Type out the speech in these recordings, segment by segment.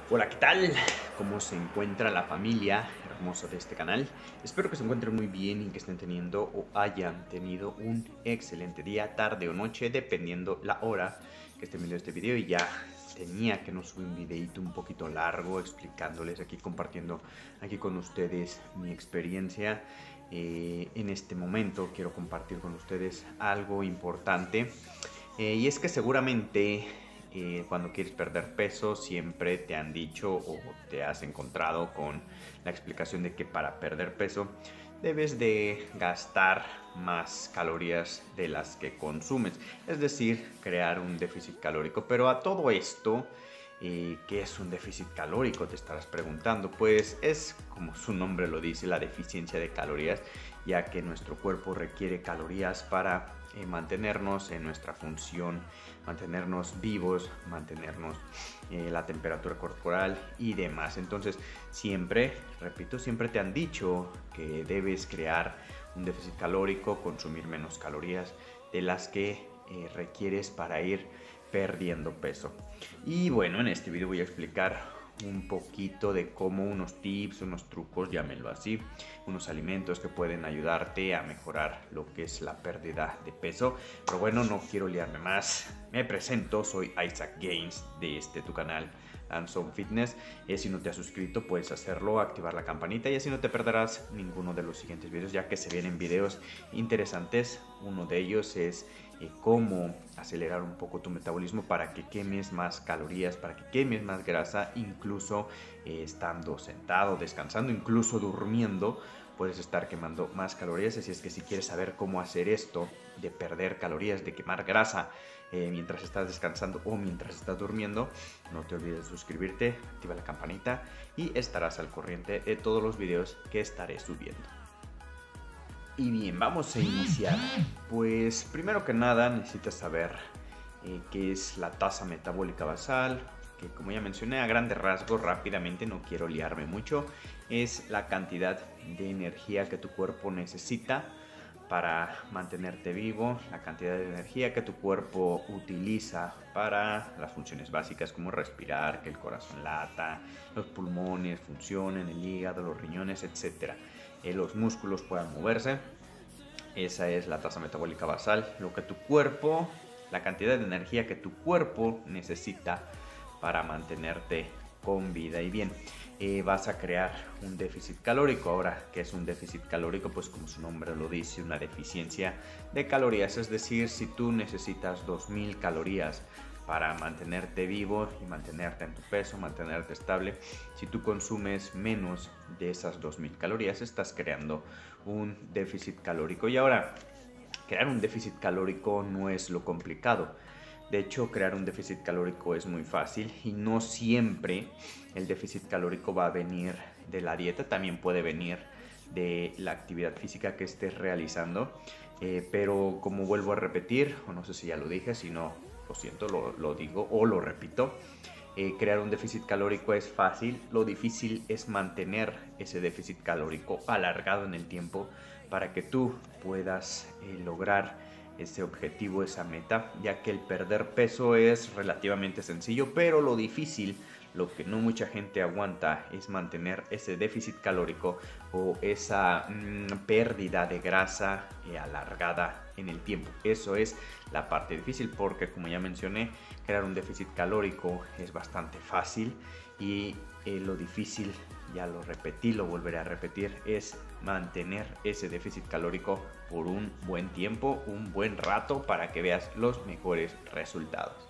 Hola, ¿qué tal? ¿Cómo se encuentra la familia hermosa de este canal? Espero que se encuentren muy bien y que estén teniendo o hayan tenido un excelente día, tarde o noche, dependiendo la hora que estén viendo este video. Y ya tenía que no subir un videito un poquito largo explicándoles aquí, compartiendo aquí con ustedes mi experiencia. En este momento quiero compartir con ustedes algo importante. Y es que seguramente cuando quieres perder peso siempre te han dicho o te has encontrado con la explicación de que para perder peso debes de gastar más calorías de las que consumes, es decir, crear un déficit calórico. Pero a todo esto, ¿qué es un déficit calórico? Te estarás preguntando. Pues es, como su nombre lo dice, la deficiencia de calorías, ya que nuestro cuerpo requiere calorías para mantenernos en nuestra función, mantenernos vivos, mantenernos la temperatura corporal y demás. Entonces siempre, repito, siempre te han dicho que debes crear un déficit calórico, consumir menos calorías de las que requieres para ir perdiendo peso. Y bueno, en este video voy a explicar un poquito de cómo unos tips, unos trucos, llámenlo así, unos alimentos que pueden ayudarte a mejorar lo que es la pérdida de peso. Pero bueno, no quiero liarme más. Me presento, soy Isaac Games de tu canal Handsome Fitness. Si no te has suscrito, puedes hacerlo, activar la campanita y así no te perderás ninguno de los siguientes videos, ya que se vienen videos interesantes. Uno de ellos es cómo acelerar un poco tu metabolismo para que quemes más calorías, para que quemes más grasa, incluso estando sentado, descansando, incluso durmiendo, puedes estar quemando más calorías. Así es que si quieres saber cómo hacer esto de perder calorías, de quemar grasa mientras estás descansando o mientras estás durmiendo, no te olvides de suscribirte, activa la campanita y estarás al corriente de todos los videos que estaré subiendo. Y bien, vamos a iniciar. Pues primero que nada necesitas saber qué es la tasa metabólica basal, que como ya mencioné a grandes rasgos, rápidamente, no quiero liarme mucho, es la cantidad de energía que tu cuerpo necesita para mantenerte vivo, la cantidad de energía que tu cuerpo utiliza para las funciones básicas como respirar, que el corazón lata, los pulmones funcionen, el hígado, los riñones, etc. Los músculos puedan moverse. Esa es la tasa metabólica basal, lo que tu cuerpo, la cantidad de energía que tu cuerpo necesita para mantenerte con vida. Y bien, vas a crear un déficit calórico. Ahora, ¿qué es un déficit calórico? Pues como su nombre lo dice, una deficiencia de calorías. Es decir, si tú necesitas 2000 calorías para mantenerte vivo y mantenerte en tu peso, mantenerte estable, si tú consumes menos de esas 2000 calorías, estás creando un déficit calórico. Y ahora, crear un déficit calórico no es lo complicado. De hecho, crear un déficit calórico es muy fácil y no siempre el déficit calórico va a venir de la dieta, también puede venir de la actividad física que estés realizando. Pero como vuelvo a repetir, o no sé si ya lo dije, si no, lo siento, lo digo o lo repito. Crear un déficit calórico es fácil, lo difícil es mantener ese déficit calórico alargado en el tiempo para que tú puedas lograr ese objetivo, esa meta, ya que el perder peso es relativamente sencillo, pero lo difícil, lo que no mucha gente aguanta, es mantener ese déficit calórico o esa pérdida de grasa alargada en el tiempo. Eso es la parte difícil, porque como ya mencioné, crear un déficit calórico es bastante fácil y lo difícil, ya lo repetí, lo volveré a repetir, es mantener ese déficit calórico por un buen tiempo, un buen rato, para que veas los mejores resultados.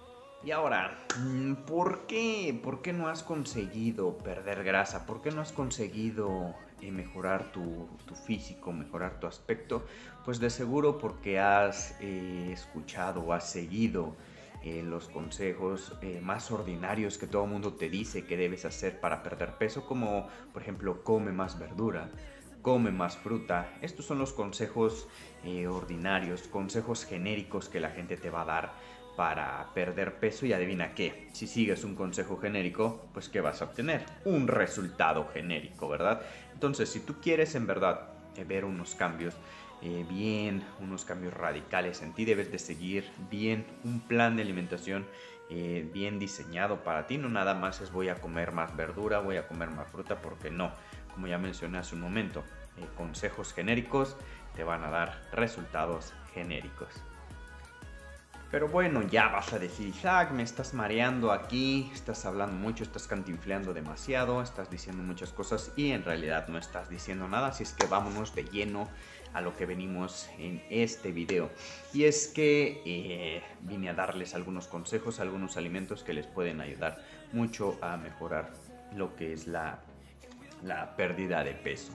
Y ahora, ¿por qué? ¿Por qué no has conseguido perder grasa? ¿Por qué no has conseguido mejorar tu físico, mejorar tu aspecto? Pues de seguro porque has escuchado o has seguido los consejos más ordinarios que todo el mundo te dice que debes hacer para perder peso, como por ejemplo, come más verdura, come más fruta. Estos son los consejos ordinarios, consejos genéricos que la gente te va a dar para perder peso. Y adivina qué, si sigues un consejo genérico, pues ¿qué vas a obtener? Un resultado genérico, ¿verdad? Entonces, si tú quieres en verdad ver unos cambios unos cambios radicales en ti, debes de seguir bien un plan de alimentación bien diseñado para ti. No nada más es voy a comer más verdura, voy a comer más fruta, porque no, como ya mencioné hace un momento, consejos genéricos te van a dar resultados genéricos. Pero bueno, ya vas a decir, Isaac, me estás mareando aquí, estás hablando mucho, estás cantinfleando demasiado, estás diciendo muchas cosas y en realidad no estás diciendo nada, así es que vámonos de lleno a lo que venimos en este video. Y es que vine a darles algunos consejos, algunos alimentos que les pueden ayudar mucho a mejorar lo que es la pérdida de peso.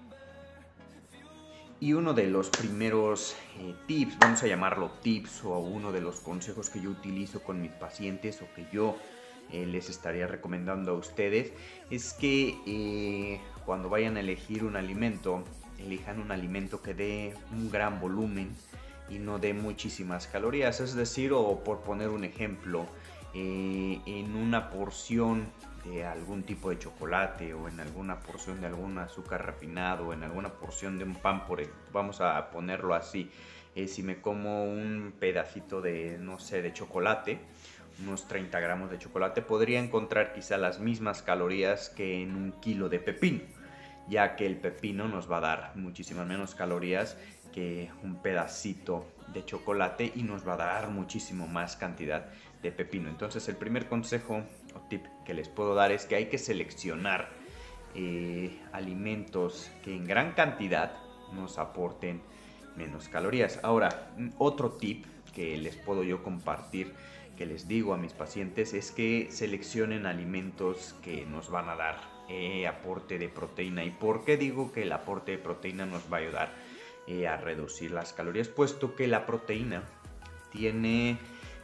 Y uno de los primeros tips, vamos a llamarlo tips, o uno de los consejos que yo utilizo con mis pacientes o que yo les estaría recomendando a ustedes, es que cuando vayan a elegir un alimento, elijan un alimento que dé un gran volumen y no dé muchísimas calorías. Es decir, o por poner un ejemplo, en una porción de algún tipo de chocolate o en alguna porción de algún azúcar refinado o en alguna porción de un pan, vamos a ponerlo así, si me como un pedacito de, no sé, de chocolate, unos 30 gramos de chocolate, podría encontrar quizá las mismas calorías que en un kilo de pepino, ya que el pepino nos va a dar muchísimas menos calorías que un pedacito de chocolate y nos va a dar muchísimo más cantidad de pepino. Entonces el primer consejo o tip que les puedo dar es que hay que seleccionar alimentos que en gran cantidad nos aporten menos calorías. Ahora, otro tip que les puedo yo compartir, que les digo a mis pacientes, es que seleccionen alimentos que nos van a dar aporte de proteína. ¿Y por qué digo que el aporte de proteína nos va a ayudar a reducir las calorías? Puesto que la proteína tiene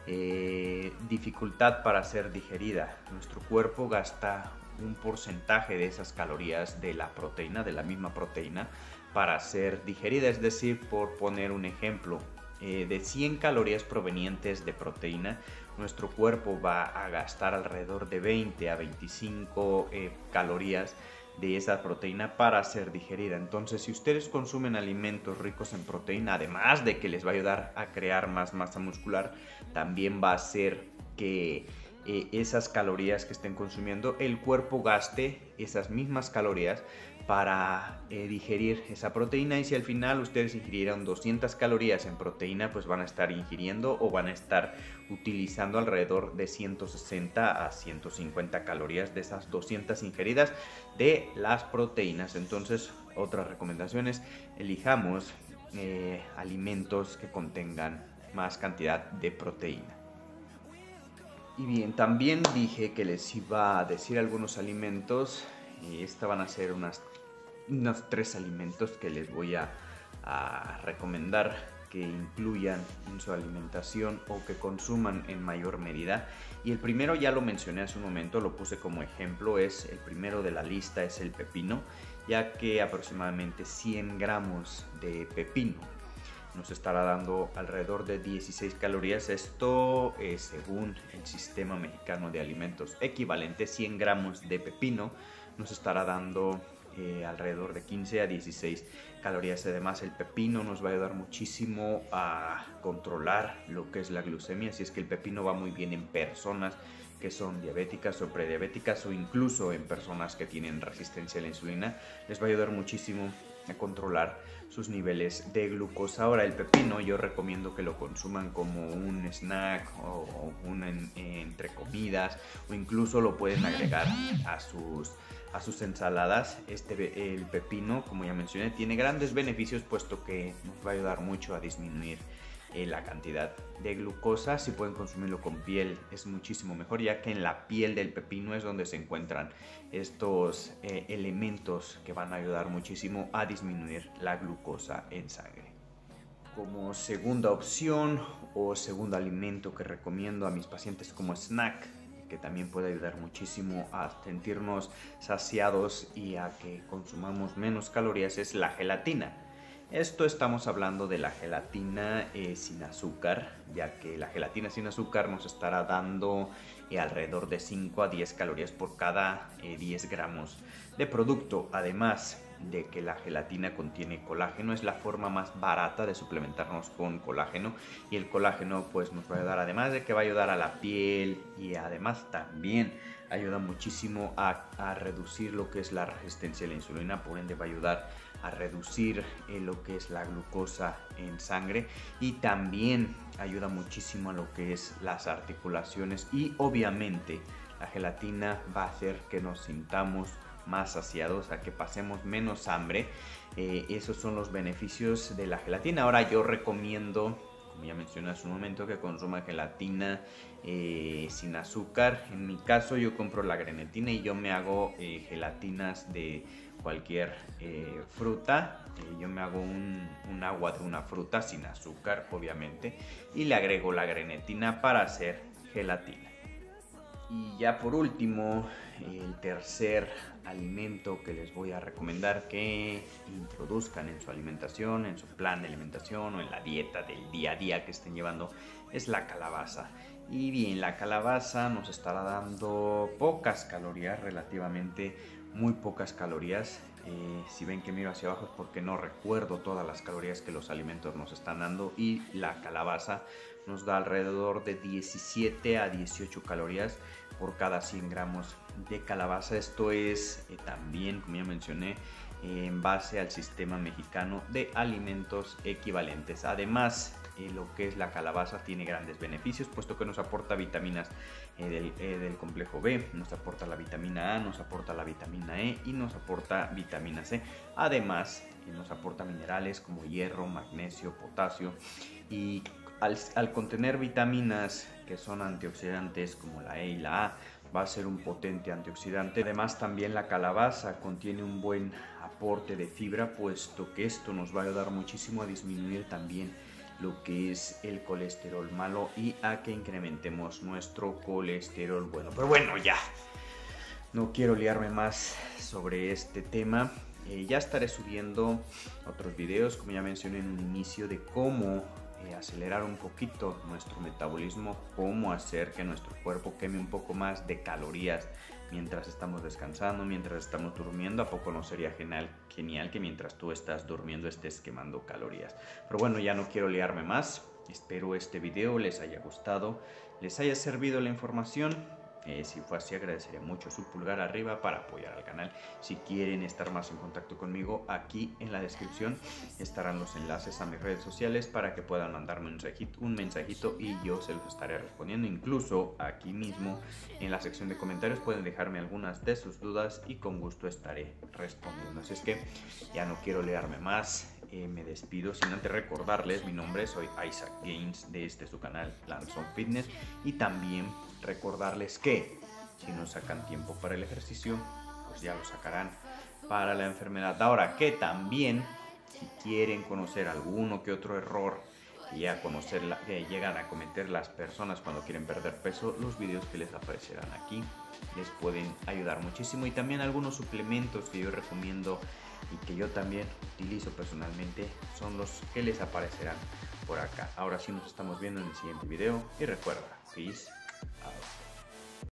dificultad para ser digerida. Nuestro cuerpo gasta un porcentaje de esas calorías de la proteína, de la misma proteína, para ser digerida. Es decir, por poner un ejemplo, de 100 calorías provenientes de proteína, nuestro cuerpo va a gastar alrededor de 20 a 25 calorías de esa proteína para ser digerida. Entonces, si ustedes consumen alimentos ricos en proteína, además de que les va a ayudar a crear más masa muscular, también va a hacer que esas calorías que estén consumiendo, el cuerpo gaste esas mismas calorías para digerir esa proteína. Y si al final ustedes ingirieron 200 calorías en proteína, pues van a estar ingiriendo o van a estar utilizando alrededor de 160 a 150 calorías de esas 200 ingeridas de las proteínas. Entonces, otras recomendaciones: elijamos alimentos que contengan más cantidad de proteína. Y bien, también dije que les iba a decir algunos alimentos. Estas van a ser unos 3 alimentos que les voy a recomendar que incluyan en su alimentación o que consuman en mayor medida. Y el primero ya lo mencioné hace un momento, lo puse como ejemplo, es el primero de la lista, es el pepino, ya que aproximadamente 100 gramos de pepino nos estará dando alrededor de 16 calorías. Esto según el Sistema Mexicano de Alimentos Equivalente. 100 gramos de pepino nos estará dando alrededor de 15 a 16 calorías. Además, el pepino nos va a ayudar muchísimo a controlar lo que es la glucemia, así es que el pepino va muy bien en personas que son diabéticas o prediabéticas, o incluso en personas que tienen resistencia a la insulina. Les va a ayudar muchísimo a controlar sus niveles de glucosa. Ahora, el pepino yo recomiendo que lo consuman como un snack o entre comidas, o incluso lo pueden agregar a sus ensaladas. El pepino, como ya mencioné, tiene grandes beneficios, puesto que nos va a ayudar mucho a disminuir la cantidad de glucosa. Si pueden consumirlo con piel es muchísimo mejor, ya que en la piel del pepino es donde se encuentran estos elementos que van a ayudar muchísimo a disminuir la glucosa en sangre. Como segunda opción o segundo alimento que recomiendo a mis pacientes como snack, que también puede ayudar muchísimo a sentirnos saciados y a que consumamos menos calorías, es la gelatina. Esto estamos hablando de la gelatina sin azúcar, ya que la gelatina sin azúcar nos estará dando alrededor de 5 a 10 calorías por cada 10 gramos de producto. Además, de que la gelatina contiene colágeno. Es la forma más barata de suplementarnos con colágeno, y el colágeno pues nos va a ayudar, además de que va a ayudar a la piel, y además también ayuda muchísimo a reducir lo que es la resistencia a la insulina, por ende va a ayudar a reducir lo que es la glucosa en sangre, y también ayuda muchísimo a lo que es las articulaciones, y obviamente la gelatina va a hacer que nos sintamos más saciados, a que pasemos menos hambre. Esos son los beneficios de la gelatina. Ahora yo recomiendo, como ya mencioné hace un momento, que consuma gelatina sin azúcar. En mi caso yo compro la grenetina y yo me hago gelatinas de cualquier fruta. Yo me hago un agua de una fruta sin azúcar, obviamente, y le agrego la grenetina para hacer gelatina. Y ya por último, el tercer alimento que les voy a recomendar que introduzcan en su alimentación, en su plan de alimentación o en la dieta del día a día que estén llevando, es la calabaza. Y bien, la calabaza nos estará dando pocas calorías, relativamente muy pocas calorías. Si ven que miro hacia abajo es porque no recuerdo todas las calorías que los alimentos nos están dando, y la calabaza nos da alrededor de 17 a 18 calorías por cada 100 gramos de calabaza. Esto es también, como ya mencioné, en base al sistema mexicano de alimentos equivalentes. Además, lo que es la calabaza tiene grandes beneficios, puesto que nos aporta vitaminas del complejo B, nos aporta la vitamina A, nos aporta la vitamina E y nos aporta vitamina C. Además, nos aporta minerales como hierro, magnesio, potasio, y al contener vitaminas que son antioxidantes como la E y la A, va a ser un potente antioxidante. Además, también la calabaza contiene un buen aporte de fibra, puesto que esto nos va a ayudar muchísimo a disminuir también lo que es el colesterol malo y a que incrementemos nuestro colesterol bueno. Pero bueno, ya no quiero liarme más sobre este tema. Ya estaré subiendo otros videos, como ya mencioné en un inicio, de cómo acelerar un poquito nuestro metabolismo, cómo hacer que nuestro cuerpo queme un poco más de calorías mientras estamos descansando, mientras estamos durmiendo. ¿A poco no sería genial que mientras tú estás durmiendo estés quemando calorías? Pero bueno, ya no quiero liarme más. Espero este video les haya gustado, les haya servido la información. Si fue así, agradecería mucho su pulgar arriba para apoyar al canal. Si quieren estar más en contacto conmigo, aquí en la descripción estarán los enlaces a mis redes sociales para que puedan mandarme un mensajito y yo se los estaré respondiendo. Incluso aquí mismo en la sección de comentarios pueden dejarme algunas de sus dudas y con gusto estaré respondiendo. Así es que ya no quiero liarme más. Me despido sin antes recordarles mi nombre. Soy Isaac Gaines de su canal Lanzón Fitness, y también recordarles que si no sacan tiempo para el ejercicio, pues ya lo sacarán para la enfermedad. Ahora que también, si quieren conocer alguno que otro error que llegan a cometer las personas cuando quieren perder peso, los videos que les aparecerán aquí les pueden ayudar muchísimo. Y también algunos suplementos que yo recomiendo y que yo también utilizo personalmente son los que les aparecerán por acá. Ahora sí, nos estamos viendo en el siguiente video, y recuerda, peace